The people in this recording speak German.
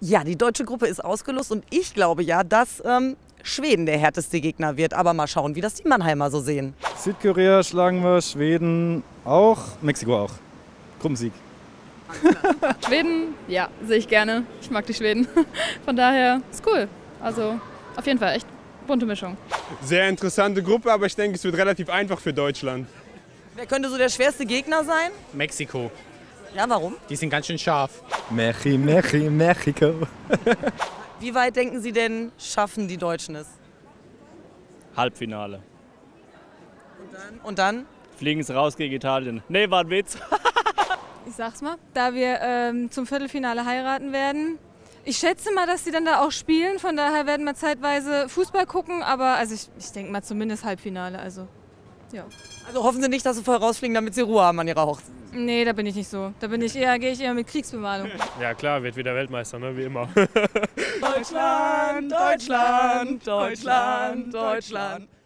Ja, die deutsche Gruppe ist ausgelost und ich glaube ja, dass Schweden der härteste Gegner wird. Aber mal schauen, wie das die Mannheimer so sehen. Südkorea schlagen wir, Schweden auch, Mexiko auch. Gruppensieg. Schweden, ja, sehe ich gerne. Ich mag die Schweden. Von daher ist cool. Also auf jeden Fall echt bunte Mischung. Sehr interessante Gruppe, aber ich denke, es wird relativ einfach für Deutschland. Wer könnte so der schwerste Gegner sein? Mexiko. Ja, warum? Die sind ganz schön scharf. Mexiko. Wie weit denken Sie denn, schaffen die Deutschen es? Halbfinale. Und dann? Fliegen sie raus gegen Italien. Nee, war ein Witz. Ich sag's mal, da wir zum Viertelfinale heiraten werden. Ich schätze mal, dass sie dann da auch spielen, von daher werden wir zeitweise Fußball gucken, aber also ich denke mal zumindest Halbfinale, also ja. Also hoffen Sie nicht, dass Sie vorher rausfliegen, damit Sie Ruhe haben an Ihrer Hochzeit. Nee, da bin ich nicht so. Da gehe ich eher mit Kriegsbemalung. Ja klar, wird wieder Weltmeister, ne? Wie immer. Deutschland, Deutschland, Deutschland, Deutschland.